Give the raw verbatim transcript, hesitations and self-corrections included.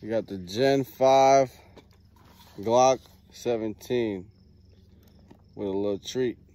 We got the Gen five Glock seventeen with a little treat.